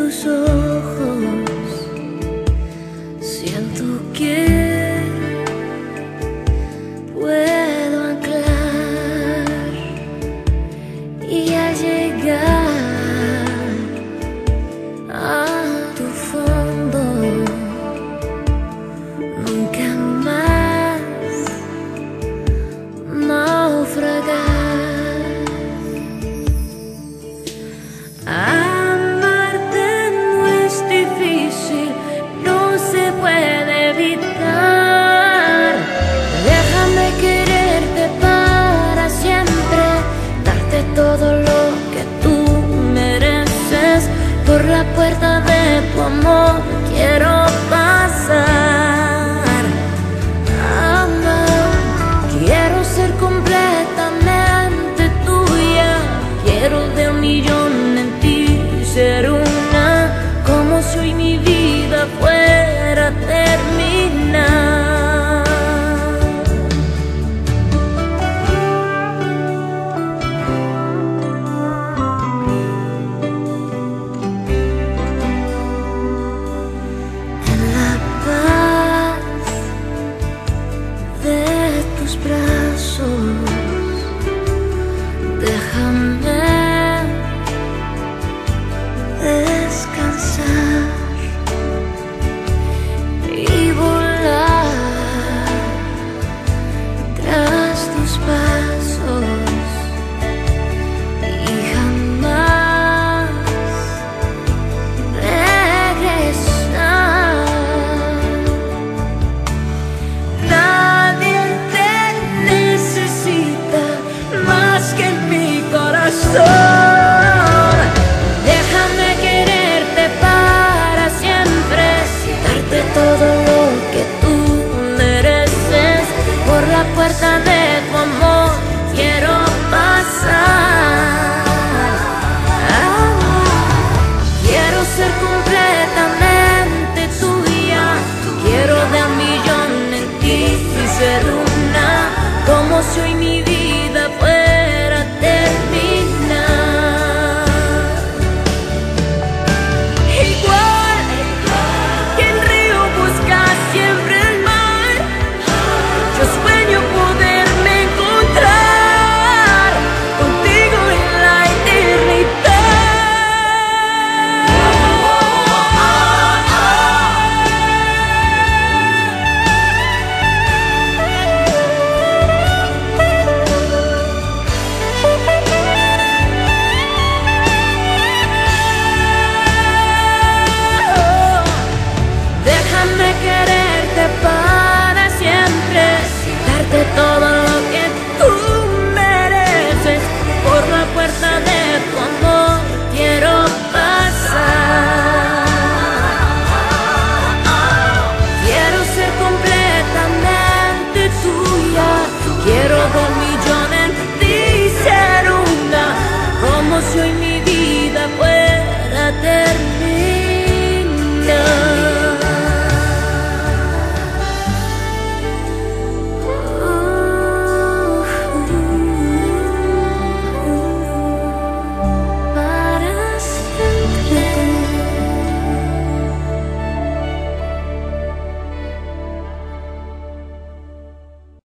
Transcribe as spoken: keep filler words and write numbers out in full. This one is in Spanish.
tus ojos siento que puedo anclar y al llegar a tu fondo nunca más naufragar. Amarte no es difícil, no se puede evitar. Déjame quererte para siempre, darte todo lo que tú mereces. Por la puerta de tu amor quiero pasar. Amar, quiero ser completamente tuya. Quiero de un millón en ti ser una, como si hoy mi vida fuera a terminar. En la paz de tus brazos, déjame descansar y volar tras tus pasos y jamás regresar. Nadie te necesita más que en mi corazón. Todo lo que tú mereces, por la puerta de tu amor quiero pasar. Ah, quiero ser completamente tuya, quiero de un millón en ti y ser una, como si hoy mi